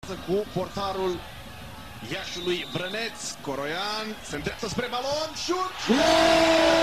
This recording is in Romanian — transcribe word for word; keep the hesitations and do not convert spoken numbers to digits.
conectează cu portarul Iașului Brăneț. Coroian se îndreaptă spre balon, șut!